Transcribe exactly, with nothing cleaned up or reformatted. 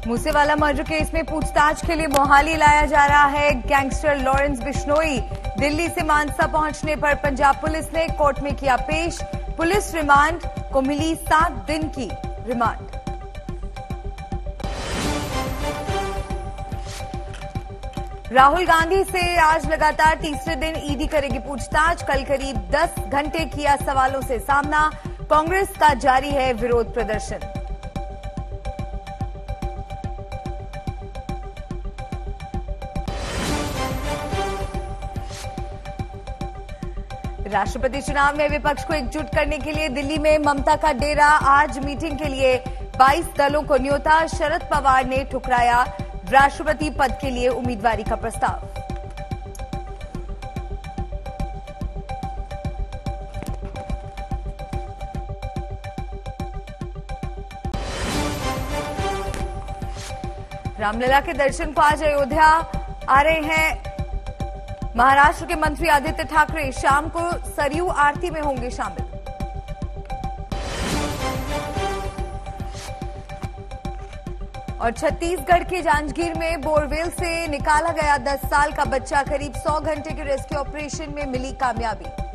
Moosewala murder case में पूछताछ के लिए मोहाली लाया जा रहा है गैंगस्टर लॉरेंस बिश्नोई। दिल्ली से मानसा पहुंचने पर पंजाब पुलिस ने कोर्ट में किया पेश। पुलिस रिमांड को मिली सात दिन की रिमांड। राहुल गांधी से आज लगातार तीसरे दिन ईडी करेगी पूछताछ। कल करीब दस घंटे किया सवालों से सामना। कांग्रेस का जारी है विरोध प्रदर्शन। राष्ट्रपति चुनाव में विपक्ष को एकजुट करने के लिए दिल्ली में ममता का डेरा। आज मीटिंग के लिए बाईस दलों को न्योता। शरद पवार ने ठुकराया राष्ट्रपति पद के लिए उम्मीदवारी का प्रस्ताव। रामलला के दर्शन को आज अयोध्या आ रहे हैं महाराष्ट्र के मंत्री आदित्य ठाकरे। शाम को सरयू आरती में होंगे शामिल। और छत्तीसगढ़ के जांजगीर में बोरवेल से निकाला गया दस साल का बच्चा। करीब सौ घंटे के रेस्क्यू ऑपरेशन में मिली कामयाबी।